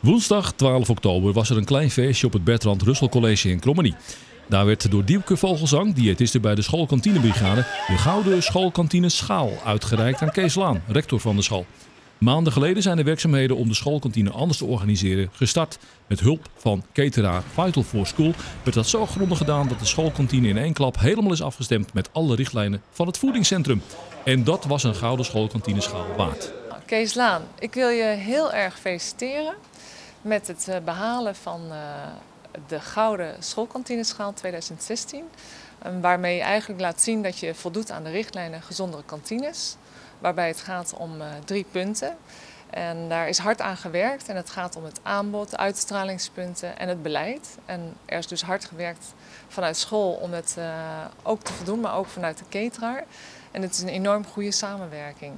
Woensdag 12 oktober was er een klein feestje op het Bertrand Russell College in Krommenie. Daar werd door Diepke Vogelzang, diëtiste bij de schoolkantinebrigade, de gouden schoolkantine schaal uitgereikt aan Kees Laan, rector van de school. Maanden geleden zijn de werkzaamheden om de schoolkantine anders te organiseren gestart. Met hulp van cateraar Vital for School werd dat zo grondig gedaan dat de schoolkantine in één klap helemaal is afgestemd met alle richtlijnen van het voedingscentrum. En dat was een gouden schoolkantine schaal waard. Kees Laan, ik wil je heel erg feliciteren met het behalen van de Gouden Schoolkantineschaal 2016. Waarmee je eigenlijk laat zien dat je voldoet aan de richtlijnen gezondere kantines. Waarbij het gaat om 3 punten. En daar is hard aan gewerkt en het gaat om het aanbod, de uitstralingspunten en het beleid. En er is dus hard gewerkt vanuit school om het ook te voldoen, maar ook vanuit de cateraar. En het is een enorm goede samenwerking.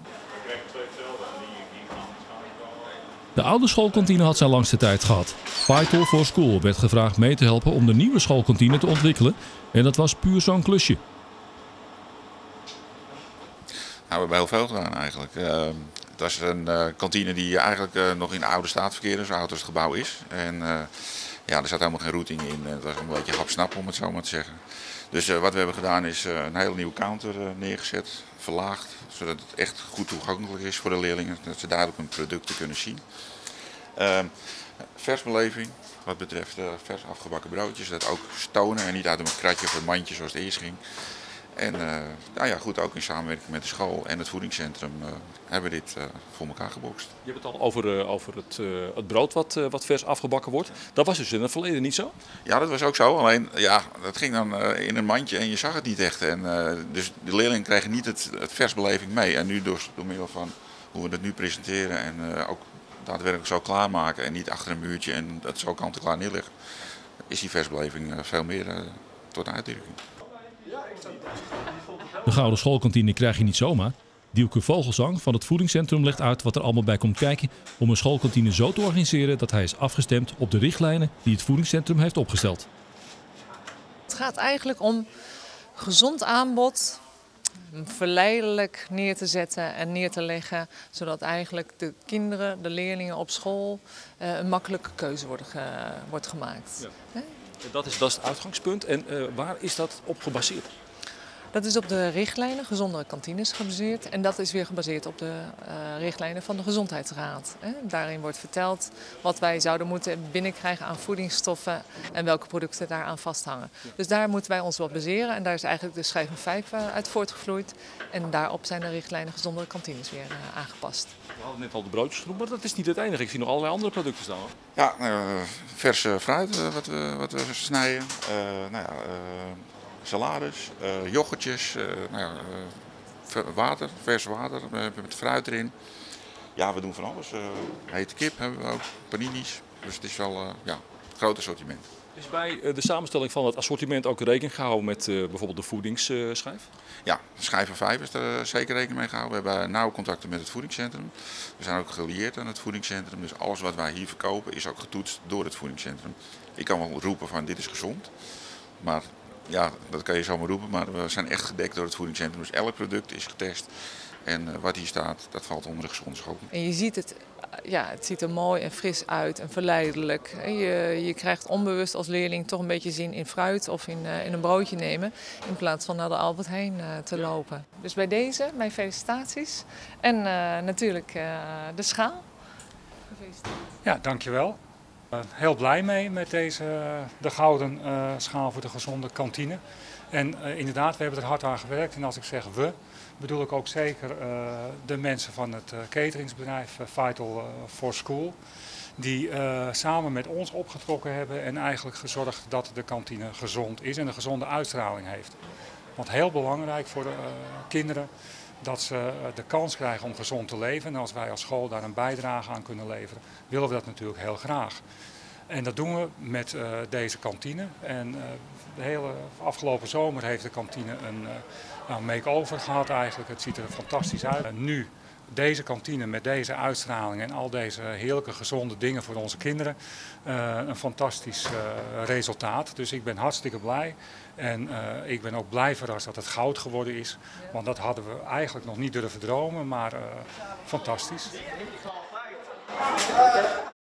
De oude schoolkantine had zijn langste tijd gehad. Vital for School werd gevraagd mee te helpen om de nieuwe schoolkantine te ontwikkelen. En dat was puur zo'n klusje. Nou, we hebben heel veel gedaan eigenlijk. Het was een kantine die eigenlijk nog in de oude staat verkeerde, zo oud als het gebouw is. En ja, er zat helemaal geen routing in. Het was een beetje hapsnap om het zo maar te zeggen. Dus wat we hebben gedaan is een hele nieuwe counter neergezet, verlaagd. Zodat het echt goed toegankelijk is voor de leerlingen. Dat ze duidelijk hun producten kunnen zien. Versbeleving wat betreft vers afgebakken broodjes. Dat ook stonen en niet uit een kratje of een mandje zoals het eerst ging. En nou ja, goed, ook in samenwerking met de school en het voedingscentrum hebben we dit voor elkaar gebokst. Je hebt het al over het brood wat vers afgebakken wordt. Dat was dus in het verleden niet zo? Ja, dat was ook zo. Alleen ja, dat ging dan in een mandje en je zag het niet echt. En, dus de leerlingen kregen niet het versbeleving mee. En nu door middel van hoe we het nu presenteren en ook daadwerkelijk zo klaarmaken en niet achter een muurtje en dat zo kant-en-klaar neerleggen, is die versbeleving veel meer tot uitdrukking. De gouden schoolkantine krijg je niet zomaar. Diepke Vogelzang van het voedingscentrum legt uit wat er allemaal bij komt kijken om een schoolkantine zo te organiseren dat hij is afgestemd op de richtlijnen die het voedingscentrum heeft opgesteld. Het gaat eigenlijk om gezond aanbod verleidelijk neer te zetten en neer te leggen, zodat eigenlijk de kinderen, de leerlingen op school een makkelijke keuze wordt gemaakt. Ja. Dat is het uitgangspunt. En waar is dat op gebaseerd? Dat is op de richtlijnen gezondere kantines gebaseerd en dat is weer gebaseerd op de richtlijnen van de Gezondheidsraad. Daarin wordt verteld wat wij zouden moeten binnenkrijgen aan voedingsstoffen en welke producten daaraan vasthangen. Dus daar moeten wij ons op baseren en daar is eigenlijk de schijf 5 uit voortgevloeid. En daarop zijn de richtlijnen gezondere kantines weer aangepast. We hadden net al de broodjes genoemd, maar dat is niet het enige. Ik zie nog allerlei andere producten staan. Ja, verse fruit wat we snijden. Salades, yoghurtjes, water, vers water met fruit erin. Ja, we doen van alles. Hete kip hebben we ook, paninis. Dus het is wel een groot assortiment. Is bij de samenstelling van het assortiment ook rekening gehouden met bijvoorbeeld de voedingsschijf? Ja, schijf 5 is er zeker rekening mee gehouden. We hebben nauwe contacten met het voedingscentrum. We zijn ook gelieerd aan het voedingscentrum. Dus alles wat wij hier verkopen is ook getoetst door het voedingscentrum. Ik kan wel roepen van dit is gezond. Maar ja, dat kan je zomaar roepen, maar we zijn echt gedekt door het voedingscentrum. Dus elk product is getest en wat hier staat, dat valt onder de gezonde school. En je ziet het, het ziet er mooi en fris uit en verleidelijk. Je krijgt onbewust als leerling toch een beetje zin in fruit of in een broodje nemen, in plaats van naar de Albert Heijn te lopen. Dus bij deze, mijn felicitaties en natuurlijk de schaal. Gefeliciteerd. Ja, dankjewel. Heel blij mee met de gouden schaal voor de gezonde kantine. En inderdaad, we hebben er hard aan gewerkt. En als ik zeg we, bedoel ik ook zeker de mensen van het cateringsbedrijf Vital for School. Die samen met ons opgetrokken hebben en eigenlijk gezorgd dat de kantine gezond is en een gezonde uitstraling heeft. Want heel belangrijk voor de kinderen dat ze de kans krijgen om gezond te leven. En als wij als school daar een bijdrage aan kunnen leveren, willen we dat natuurlijk heel graag. En dat doen we met deze kantine. En de hele afgelopen zomer heeft de kantine een make-over gehad eigenlijk. Het ziet er fantastisch uit. En nu deze kantine met deze uitstraling en al deze heerlijke gezonde dingen voor onze kinderen. Een fantastisch resultaat. Dus ik ben hartstikke blij. En ik ben ook blij verrast dat het goud geworden is. Want dat hadden we eigenlijk nog niet durven dromen, maar fantastisch.